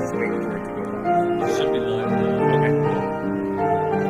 Just waiting for it to go live. It should be live now. Okay.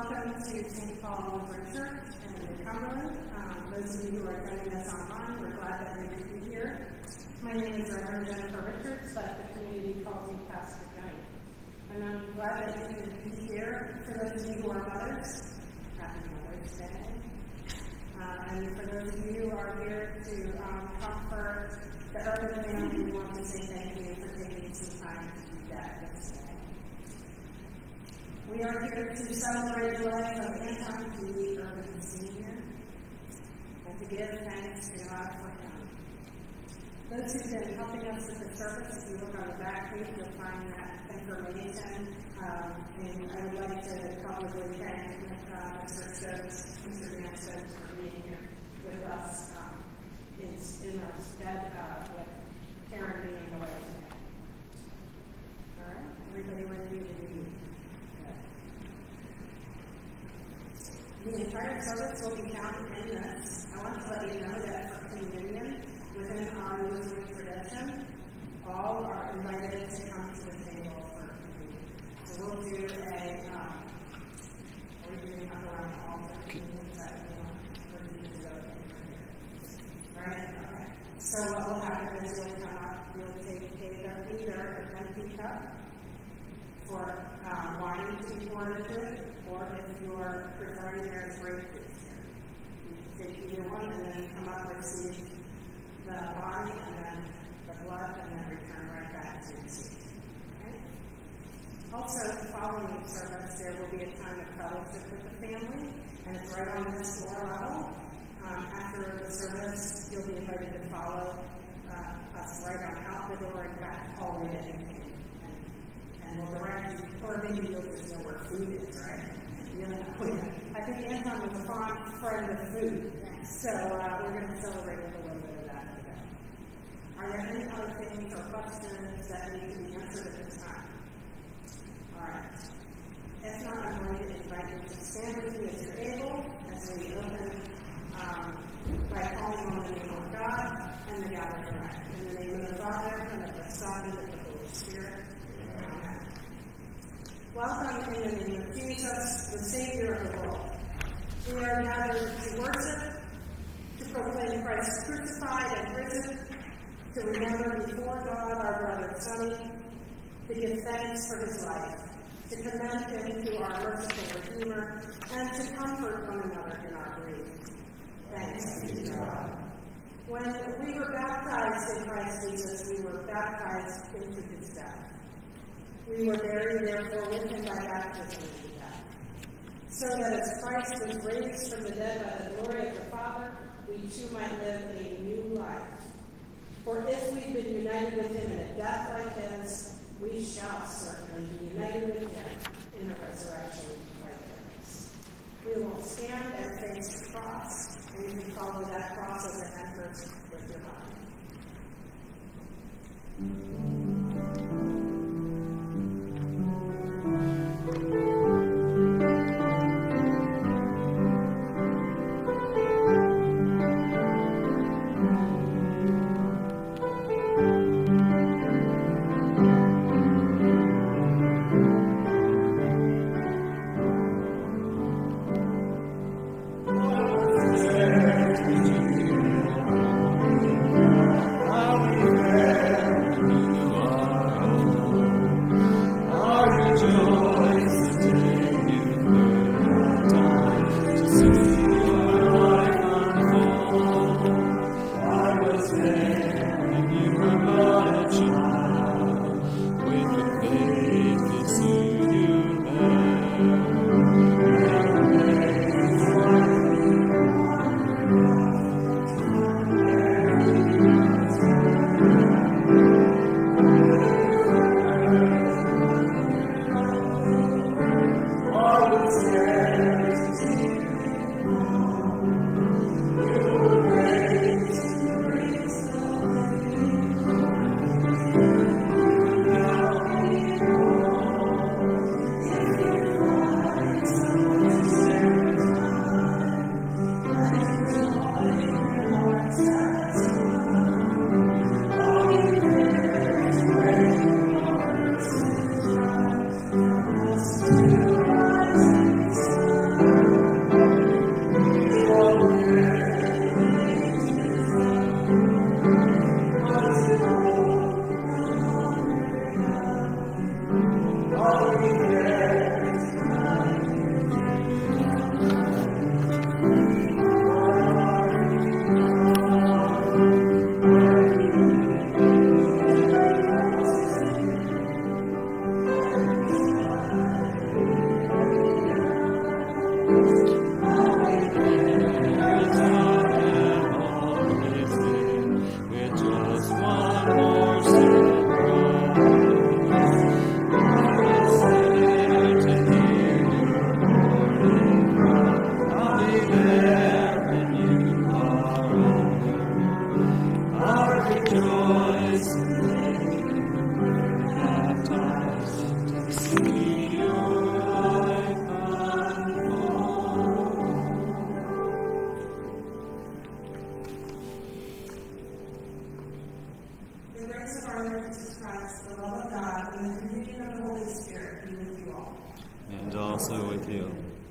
Welcome to St. Paul Lutheran Church in Cumberland. Those of you who are joining us online, we're glad that we could be here. My name is Reverend Jennifer Richards, but the community calls me Pastor Knight. And I'm glad that you could be here. For those of you who are mothers, happy Mother's Day. And for those of you who are here to comfort the urban family, we want to say thank you for taking some time to do that this day. We are here to celebrate the life of Anton, the urban senior, and to give thanks to God for him. Those who've been helping us with the service, if you look on the back page, you'll find that information. And I would like to probably thank Mr. Stokes, Mr. Dan Stokes, for being here with us in our stead with Karen being away today. All right, everybody ready to do? The entire service will be counted in this. I want to let you know that for communion, within our Lutheran tradition, all are invited to come to the table for communion. So we'll do we're doing up around the altar. Right? Okay. So what will happen is you'll come up, you'll take either an empty cup for wine to be poured into it, or if you're preferring there's grape juice here. You take either one and then come up and receive the body and then the blood and then return right back to your seat. Okay? Also, following the service, there will be a time of fellowship with the family, and it's right on this floor level. After the service, you'll be invited to follow us right on out the door and back all the way to and we'll direct you, or maybe you'll just know where food is, right? You know, I think Anton was a fond friend of food, so we're going to celebrate with a little bit of that today. Are there any other things or questions that need to be answered at this time? All right. If not, I'm going to invite you to stand with me as you're able as we open by calling on the name of God and the gathering right. In the name of the Father, and of the Son, and of the Holy Spirit. Amen. Welcome in the name of Jesus, the Savior of the world. We are gathered to worship, to proclaim Christ crucified and risen, to remember before God our brother Sonny, to give thanks for his life, to commend him to our merciful Redeemer, and to comfort one another in our grief. Thanks be to God. When we were baptized in Christ Jesus, we were baptized into his death. We were buried, therefore, with him by baptism into death, so that as Christ was raised from the dead by the glory of the Father, we too might live a new life. For if we've been united with him in a death like his, we shall certainly be united with him in a resurrection like his. We will stand and face the cross, and you can follow that cross as it enters with your mind. How we And also with you.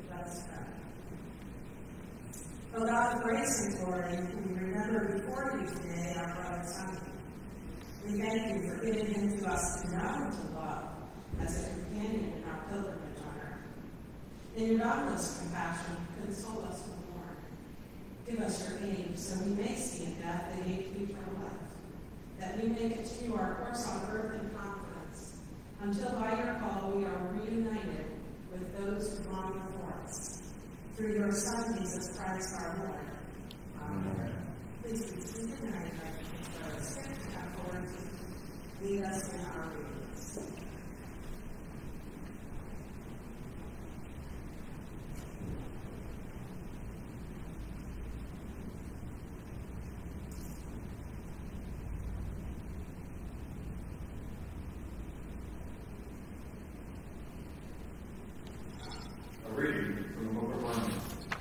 O God of grace and glory, we remember before you today our brother Sonny. We thank you for giving him to us to know and to love as a companion in our pilgrimage on earth. In your boundless compassion, console us no more. Give us your aid so we may see in death the gate to eternal life, that we may continue our course on earth in confidence, until by your call we are reunited with those who long before us. Through your Son, Jesus Christ, our Lord. Amen. Please be seated, and I invite you to sit and come forward to lead us in our readings. A reading from the book of Romans.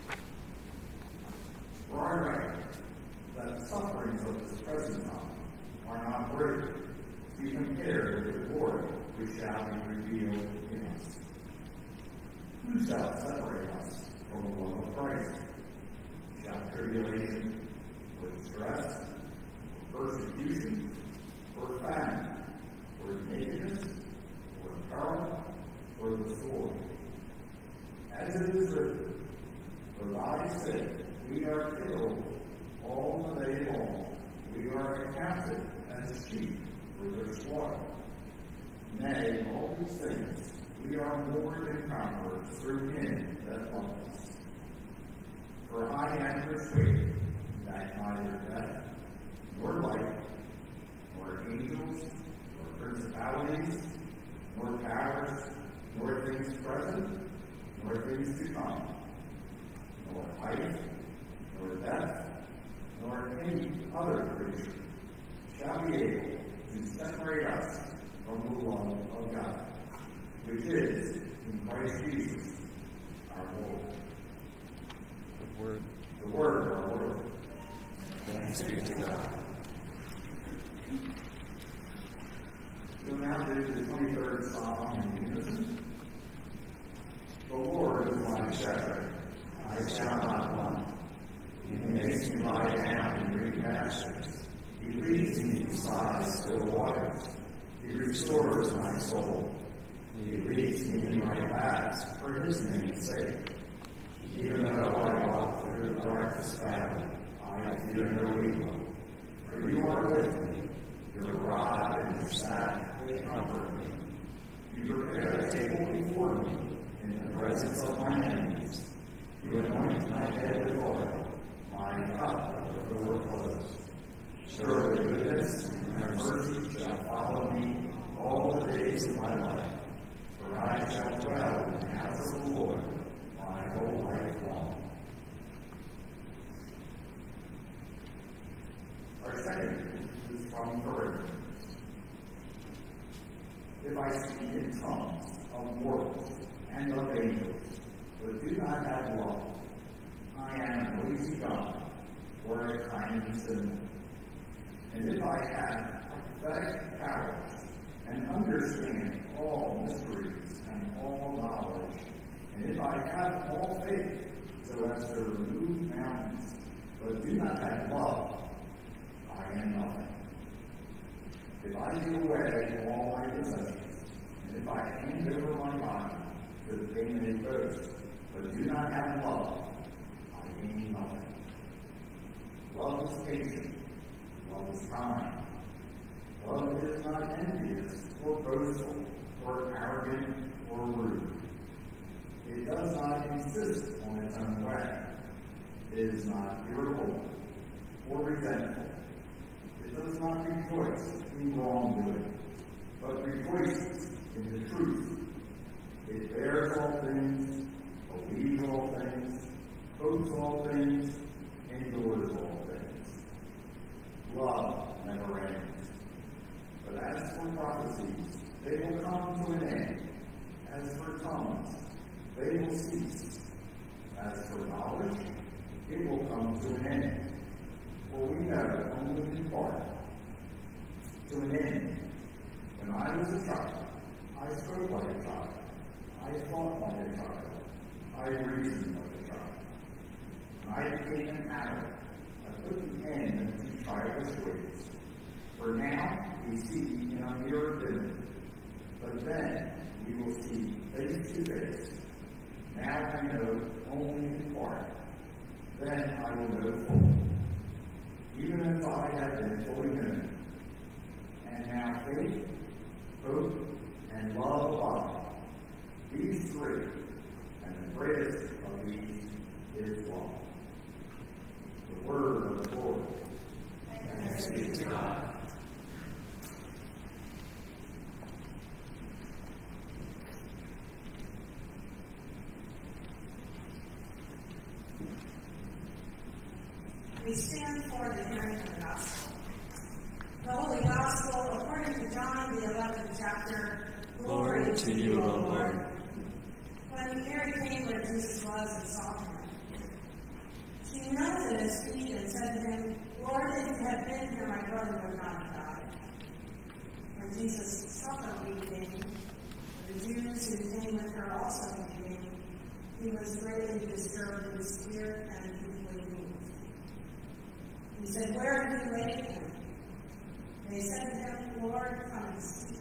For I write that the sufferings of this present time are not great to be compared with the glory which shall be revealed in us. Who shall separate us from the love of Christ? Shall tribulation, or distress, or persecution, or famine, or nakedness, or peril, or the sword? As it is written, for thy sake we are killed all the day long. We are accounted as sheep for their slaughter. Nay, all these things we are more than conquerors through him that loved us. For I am persuaded that neither death, nor life, nor angels, nor principalities, nor powers, nor things present, nor things to come, nor height, nor depth, nor any other creature shall be able to separate us from the love of God, which is in Christ Jesus our Lord. The word of our Lord. Thanks be to God. We'll now do the 23rd Psalm in unison. The Lord is my shepherd, I shall not want. He makes me lie down in green pastures. He leads me beside still waters. He restores my soul. He leads me in my paths for his name's sake. Even though I walk through the darkest valley, I fear no evil. For you are with me. Your rod and your staff, they comfort me. You prepare a table before me in the presence of my enemies. You anoint my head with oil, my cup overflows. Surely goodness and mercy shall follow me all the days of my life, for I shall dwell in the house of the Lord my whole life long. Our second is from Corinthians. If I speak in tongues of mortals and of angels, but do not have love, I am a noisy gong or a tiny cymbal. And if I have prophetic powers and understand all mysteries and all knowledge, and if I have all faith so as to remove mountains, but do not have love, I am nothing. If I give away all my possessions, and if I hand over my body so that they may boast, but do not have love, I gain nothing. Love is patient. Love is kind. Love is not envious or boastful or arrogant or rude. It does not insist on its own way. It is not irritable or resentful. It does not rejoice in wrongdoing, but rejoices in the truth. It bears all things, believes all things, hopes all things, endures all things. Love never ends. But as for prophecies, they will come to an end. As for tongues, they will cease. As for knowledge, it will come to an end. For we know only in part. To an end. When I was a child, I spoke like a child. I thought like a child. I reasoned like a child. When I became an adult, I put the end to childish ways. For now we see in a mirror dimly, but then we will see face to face. Now I know only in part. Then I will know fully, even if I have been fully known. And now faith, hope, and love abide. These three, and the greatest of these is love. The word of the Lord. Thanks be to God. We stand for the hearing of the gospel. The Holy Gospel, according to John, the 11th chapter. Glory to you, O Lord. When Mary came where Jesus was and saw him, she knelt at his feet and said to him, Lord, if you had been here, my brother would not have died. When Jesus saw her weeping, the Jews who came with her also weeping, he was greatly disturbed in spirit and deeply moved. He said, Where have you laid him? They said to him, Lord, come and see.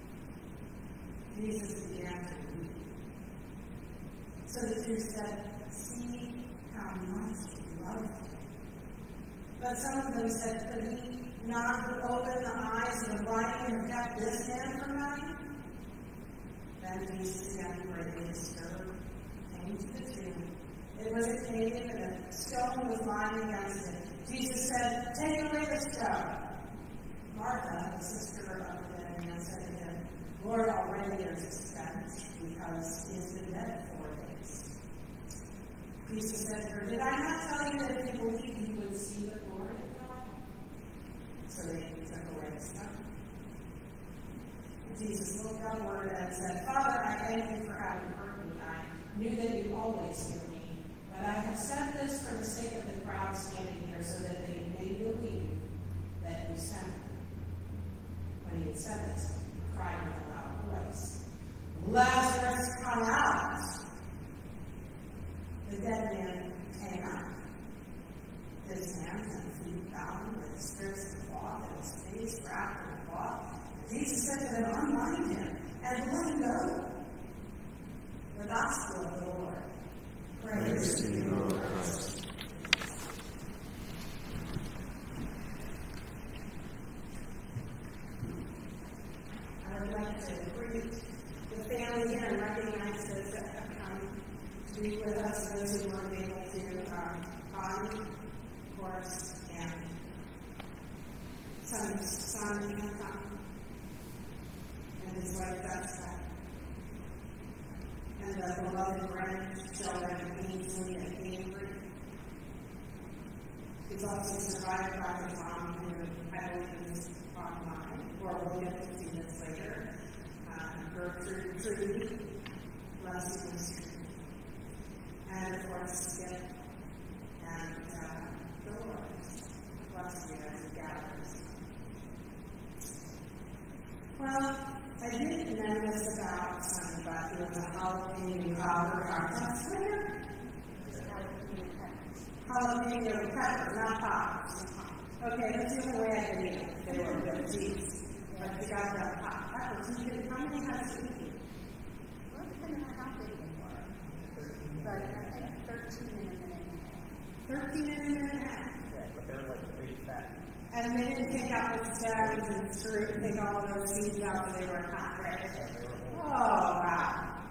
Jesus began to weep. So the Jews said, See how much he loved him. But some of them said, Could he not open the eyes of the blind and have kept this man from dying? Then Jesus, again greatly disturbed, came to the tomb. It was a cave, and a stone was lying against it. Jesus said, Take away the stone. Martha, the sister of the dead man, said to him, Lord, already there's a stench, because he has been dead 4 days. Jesus said to her, Did I not tell you that if you believe you would see the glory of God? So they took away the stone. Jesus looked upward and said, Father, I thank you for having heard me. I knew that you always hear me. But I have said this for the sake of the crowd standing here, so that they may believe that you sent me. When he had said this, he cried with a loud voice, Lazarus, come out! The dead man came out, his hands and feet bound with strips of cloth, and his face wrapped in cloth. Jesus said to them, Unbind him and let him go. The Gospel of the Lord. Praise to you, Lord Christ. I would like to greet the family here and recognize those that have come to be with us, those who weren't able to, Bonnie, of course, and Sonny, Anton, and his wife, Jessica, and the beloved grandchildren, Ainsley and Cambridge. He's also survived by his mom, who I believe is online, or we'll get to see this later. Gertrude, Trudy, Leslie, and of course, Skip, and Dolores, bless you as it gathers. Well, I didn't know this about Sonny, but he was a jalapeno popper contest winner. Jalapeno pepper, not pops. Okay, that's the only way I can eat it. They were good cheese. But you got that pop peppers. How many has he eaten? Well, depending on how big they were. But I think 13 in a minute and a half. 13 in a minute and a half. Yeah, but they're like pretty fat. And they didn't take out the stems and screw and take all of those seeds out, so they were hot, right? Oh, wow.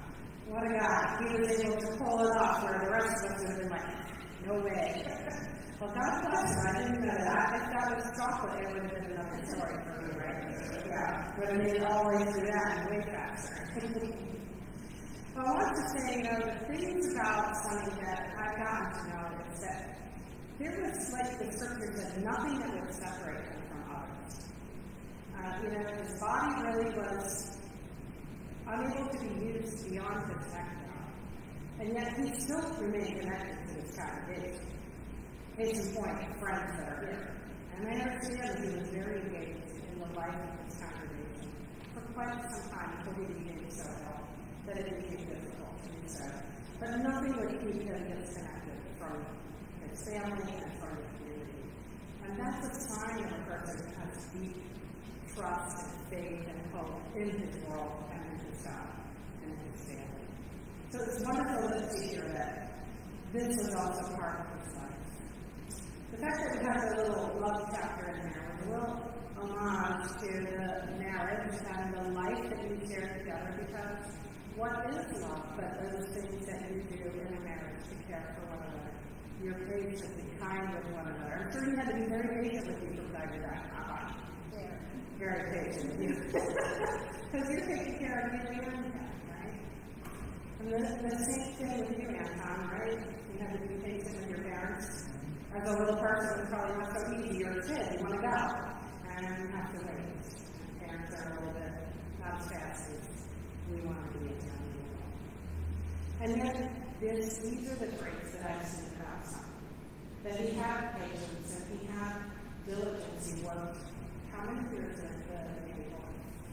What a guy. He was able to pull it off where the rest of us would have been like, no way. Well, God bless him. I didn't know that. If that was chocolate, it would have been another story for me, right? Yeah. But I made it all the way through that and way faster. But I want to say, the things about Sonny that I've gotten to know is that there was, like the scripture said, nothing that would separate him from others. His body really was unable to be used beyond his background. And yet he still remained connected to his congregation. Case in point, friends that are here. And I understand that he was very engaged in the life of his congregation for quite some time until he became so ill that it became difficult to do so. But nothing would keep him disconnected from his family and from the community. And that's a sign of a person who has deep trust and faith and hope in his world and in his God and in his family. So it's wonderful to hear that this was also part of his life. The fact that we have a little love chapter in there was a little homage to the marriage and the life that we share together, because what is love but those things that you do in a marriage to care for one another? You're patient, be kind with one another. I'm sure you had to be very patient with you from time to time. Very patient with you. Because you're taking care of me and right? And the same thing with you, Anton, right? You have to be patient with your parents. As a little person, it's probably not so easy. You're a kid, you want to go. And you have to wait. And parents are a little bit not as fast as we want to be. And yet, these are the traits that I've seen about Sonny. That he had patience and he had diligence. He worked. How many years in the Navy Corps?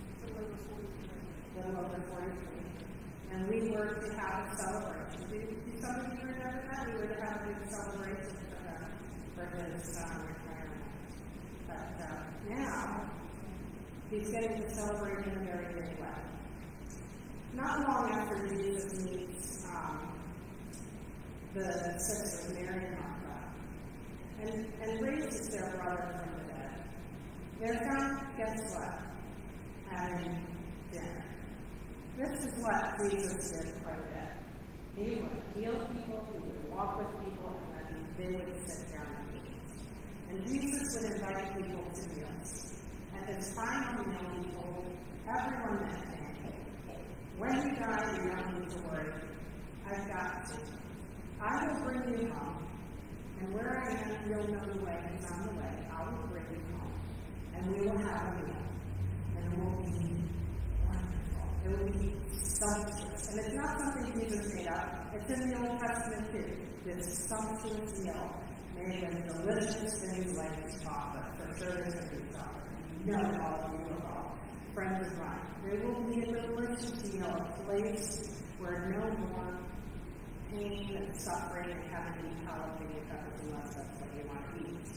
A little over 43. And we were to have a celebration. Do some of you remember that? We were to have a big celebration for his retirement. But now, he's getting to celebrate in a very big way. Not long after Jesus meets the sisters, Mary and Martha, and raises their brother from the dead, they're found, guess what? Having dinner. This is what Jesus did quite a bit. He would heal people, he would walk with people, and then they would sit down and eat. And Jesus would invite people to meals. At his final meal, he told everyone that day, when you die, you don't need to worry. I've got you. I will bring you home. And where I am, you'll know the way. He's on the way. I will bring you home. And we will have a meal. And it will be wonderful. It will be sumptuous. And it's not something Jesus made up. It's in the Old Testament too. This sumptuous meal made of delicious things like chocolate. For sure there's going to be chocolate. You know all of you are all friends of mine. There will be a delicious meal, a place where no more pain and suffering and having to eat jalapenos unless that's what you want to eat.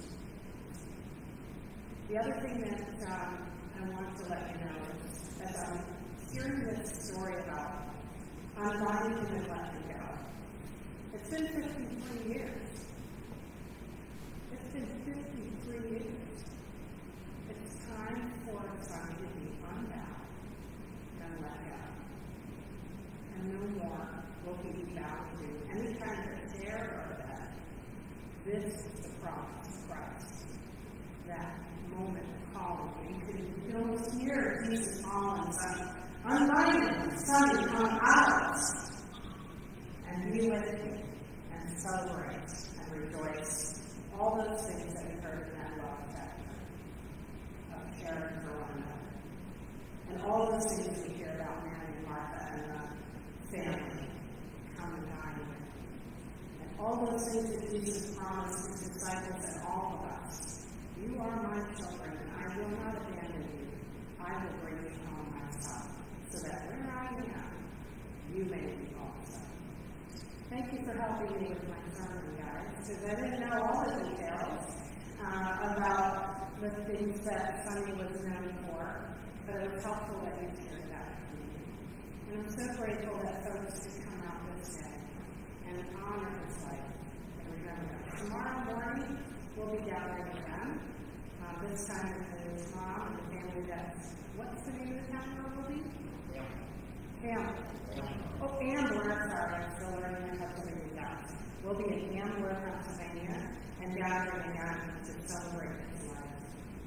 The other thing that I want to let you know is, as I'm hearing this story about unbinding him and letting go, it's been 53 years. It's been 53 years. It's time for Sonny to be unbound and let go. And no more will he be bound to any kind of terror or that. This is the promise of Christ. That moment of calling. You can almost hear Jesus calling Sonny, unbind him, Sonny, come out. And be with me and celebrate and rejoice. All those things that we heard in that love chapter of caring for one another. And all those things we hear about Mary and Martha and the family come and dine with. And all those things that Jesus promised his disciples and all of us. You are my children, and I will not abandon you. I will bring you home myself, so that where I am, you may be also. Thank you for helping me with my sermon, guys, because I didn't know all the details about the things that Sonny was known for, but it was helpful that you shared that with me. And I'm so grateful that folks could come out this day and honor his life and remember him. Tomorrow morning, we'll be gathering again. This time with his mom and the family that's, what's the name of the town where we'll be? Ambler, sorry, I'm still learning my Pennsylvania dots. We'll be in Ambler, Pennsylvania, and gathering again to celebrate his life.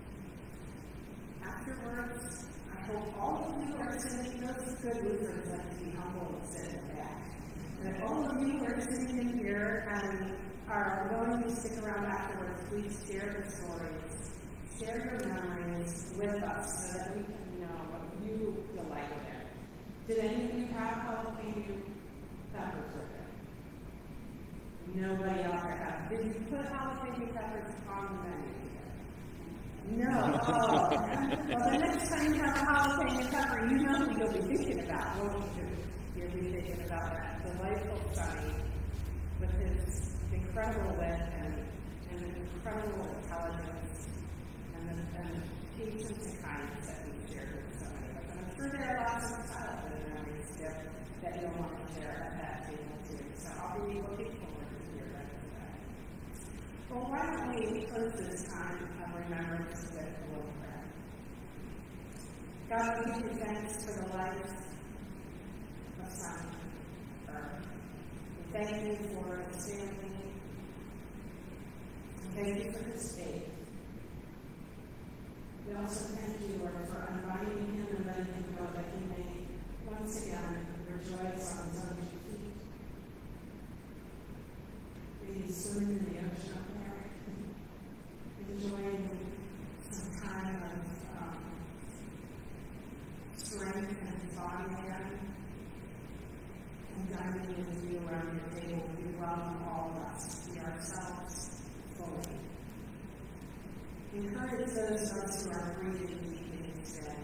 Afterwards, I hope all of you are sitting, those good Lutherans like to be humble and sit in the back. And if all of you are sitting in here and are willing to stick around afterwards, please share the stories. Share your memories with us so that we can know what you feel like with it. Did any of you have jalapeno peppers with it? Nobody else had. Did you put jalapeno peppers on the menu? No. Oh. Well, the next time you have a jalapeno pepper, you know who you'll be thinking about, won't you? You'll be thinking about that delightful Sonny with his incredible wit and incredible intelligence and patience and kindness that we shared with so many of us. And I'm sure there are lots of childhood memories that you'll want to share at that table too. So I'll be looking forward to hearing that. Well, why don't we close this time of remembrance with a little prayer? God, we give you thanks for the life of Sonny. We thank you for his family. We thank you for his faith. We also thank you, Lord, for unbinding him and letting him go that he may once again rejoice on his own feet. Maybe swimming in the ocean up there, enjoying some kind of strength in his body again, and dining with you around your table. We welcome all of us to be ourselves fully. Encourage those of us who are breathing deeply instead.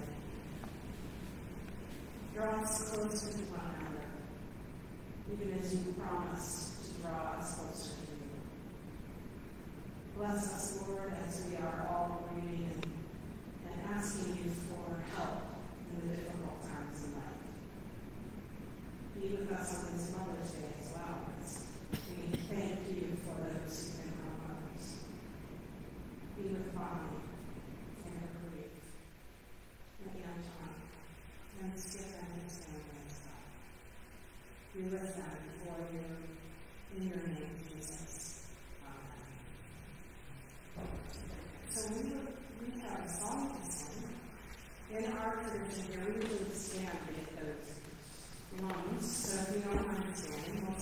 Draw us closer to one another, even as you promise to draw us closer to you. Bless us, Lord, as we are all breathing and asking you for help in the difficult times in life. Be with us on this Mother's Day as well. We thank you for those who've been our mothers. Be with Bonnie and her grief, and Anton, and Skip and his family as well. We lift them before you in your name, Jesus. Amen. So we have a song to sing. In our tradition here, we usually stand to get those lungs. So if you don't mind standing, we'll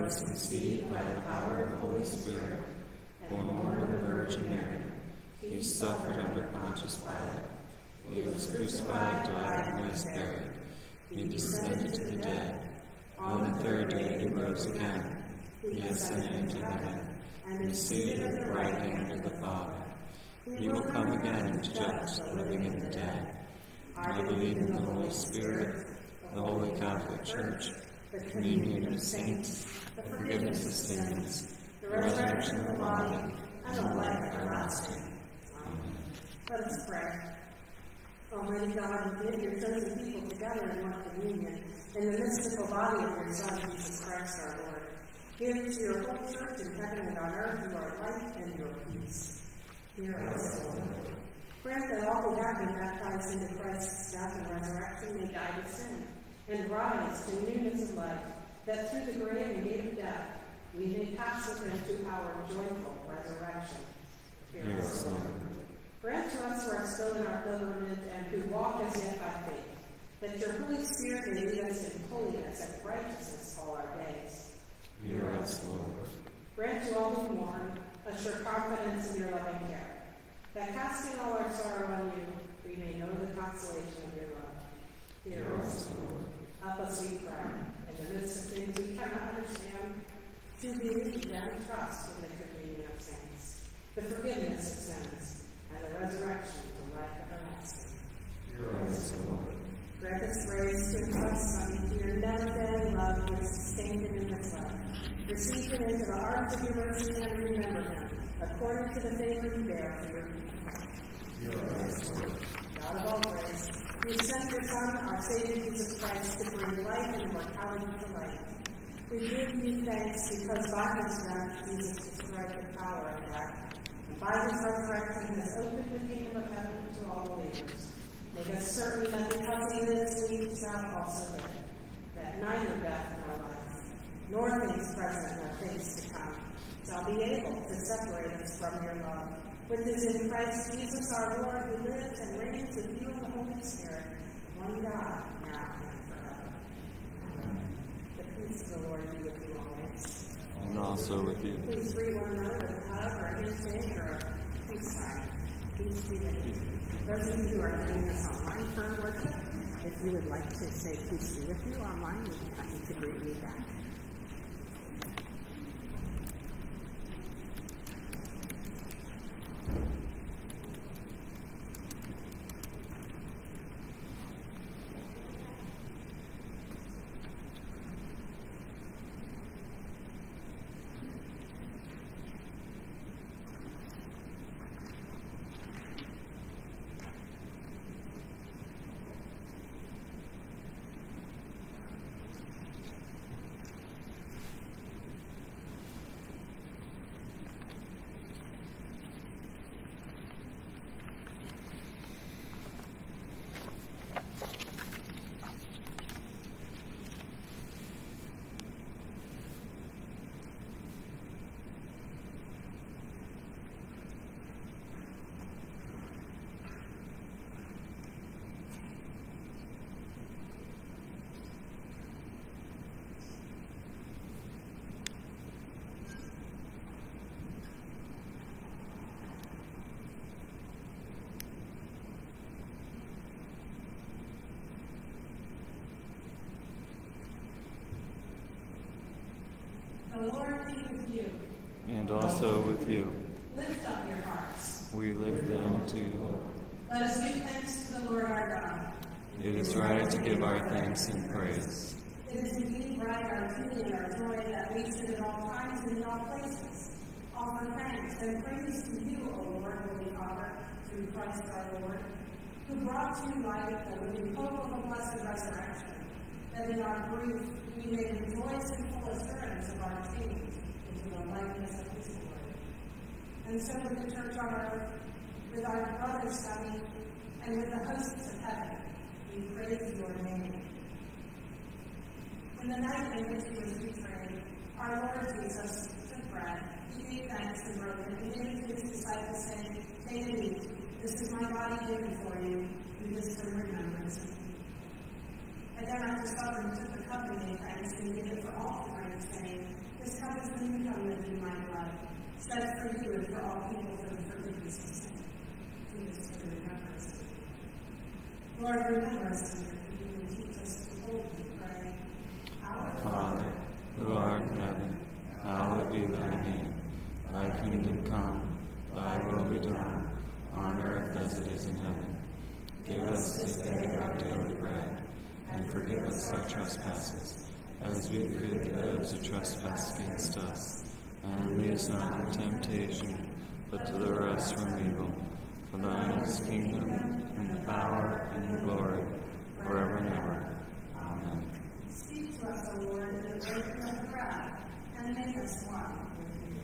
was conceived by the power of the Holy Spirit, born of the Virgin Mary. He suffered under Pontius Pilate. He was crucified, died, and was buried. He descended to the dead. On the third day he rose again. He ascended into heaven, and is seated at the right hand of the Father. He will come again to judge the living and the dead. I believe in the Holy Spirit, the Holy Catholic Church, the communion of saints, the forgiveness of sins, the resurrection of the body, and the life everlasting. Amen. Let us pray. Almighty God, you give your chosen people together in one communion in the mystical body of your Son, Jesus Christ our Lord. Give to your whole church in heaven and on earth your life and your peace. Hear us, Lord. Grant that all who have been baptized into Christ's death and resurrection may die to sin and rise to newness of life, that through the grave and gate of death we may pass with him to our joyful resurrection. Hear us, Lord. Grant to us who are still in our pilgrimage and who walk as yet by faith, that your Holy Spirit may lead us in holiness and righteousness all our days. Hear us, Lord. Grant to all who mourn a sure confidence in your loving care, that casting all our sorrow on you, we may know the consolation of your love. Hear us, Lord. Help us, we pray, in the midst of things we cannot understand, to believe and trust in the communion of saints, the forgiveness of sins, and the resurrection to life everlasting. Hear us, Lord. Grant us grace to entrust Sonny to your never-failing love which sustained him in his life. Receive him into the arms of your mercy and remember him, according to the favor you bear for your people. Hear us, Lord. God of all grace, you sent your Son, our Savior Jesus Christ, to bring life and immortality to light. We give you thanks because by his death Jesus destroyed the power of death. By his resurrection has opened the kingdom of heaven to all believers. Make us certain that because he lives, we shall also live, that neither death nor life, nor things present nor things to come, shall be able to separate us from your love, which is in Christ Jesus our Lord, who lives and reigns with you in the Holy Spirit, one God, now and forever. Amen. The peace of the Lord be with you always. And also with you. Please greet one another with a hug or a handshake or a peace sign. Peace be with you. Those of you who are joining us online for worship, if you would like to say peace be with you online, we can come to greet you back. The Lord be with you. And also with you. Lift up your hearts. We lift them to you, Lord. Let us give thanks to the Lord our God. It is right to give our thanks and praise. It is indeed right, our duty and our joy, that we should at all times and in all places offer thanks and praise to you, O Lord, Holy Father, through Christ our Lord, who brought to light the living hope of a blessed resurrection, that in our grief we may rejoice in full assurance of our change into the likeness of his glory. And so with the church on earth, with our brother Sonny, and with the hosts of heaven, we praise your name. In the night in which he was betrayed, our Lord Jesus took bread, he gave thanks and broke it, and gave it to his disciples, saying, "Take and eat. This is my body given for you. Do this in remembrance of me." And then after supper, he took the cup and gave thanks, and gave it for all to drink, saying, This cup is the new covenant in my blood, shed for you and for all people for the forgiveness of sin. Do this for the remembrance. Lord, remember us in your kingdom and teach us to boldly pray. Our Father, who art in heaven, hallowed be thy name. Thy kingdom come, thy will be done, on earth as it is in heaven. Give us this day our daily bread, and forgive us our trespasses, as we forgive those who trespass against us. And lead us not into temptation, but deliver us from evil. For thine is the kingdom, and the power, and the glory, forever and ever. Amen. Speak to us, O Lord, in the breaking of the bread, and make us one with you.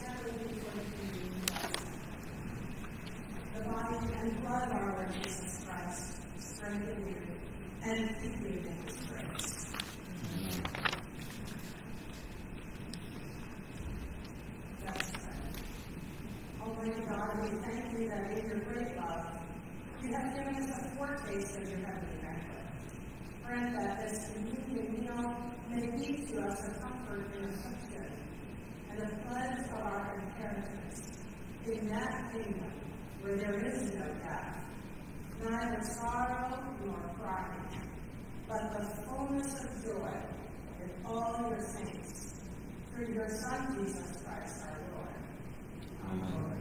stand before the communion blessing. The body and blood of our Lord Jesus Christ, strengthen you and keep you in his grace. Let's pray. Almighty God, we thank you that in your great love, you have given us a foretaste of your heavenly banquet. Grant that this communion meal may be to us a comfort in affliction and a pledge of our inheritance in that kingdom where there is no death, neither sorrow nor crying, but the fullness of joy with all your saints, through your Son, Jesus Christ, our Lord. Amen.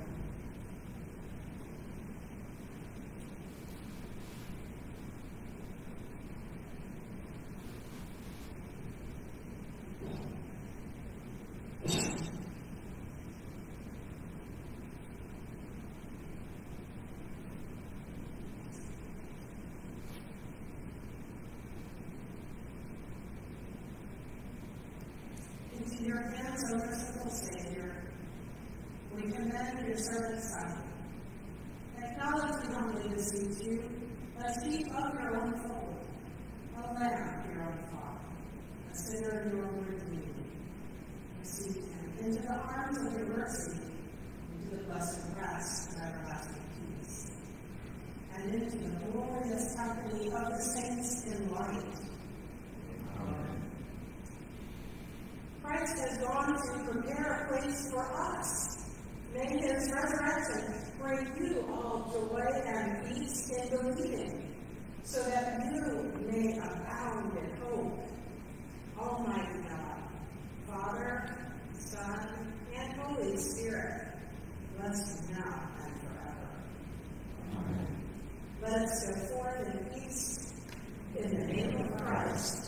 Into your hands, O merciful Savior, we commend your servant Sonny. Acknowledge we humbly beseech you, a sheep of your own fold, a lamb of your own flock, a sinner of your own redeemed. Receive him into the arms of your mercy, into the blessed rest and everlasting peace, and into the glorious company of the saints in light. Christ has gone to prepare a place for us. May his resurrection bring you all joy and peace in believing, so that you may abound in hope. Almighty God, Father, Son, and Holy Spirit, bless you now and forever. Amen. Let us go forth in peace in the name of Christ.